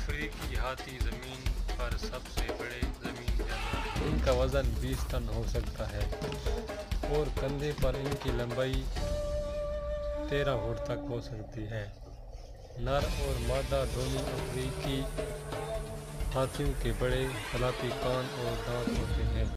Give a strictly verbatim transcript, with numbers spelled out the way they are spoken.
अफ्रीकी हाथी ज़मीन पर सबसे बड़े ज़मीन जानवर। इनका वज़न बीस टन हो सकता है और कंधे पर इनकी लंबाई तेरह फुट तक हो सकती है। नर और मादा दोनों अफ्रीकी हाथियों के बड़े फलापी कान और दांत होते हैं।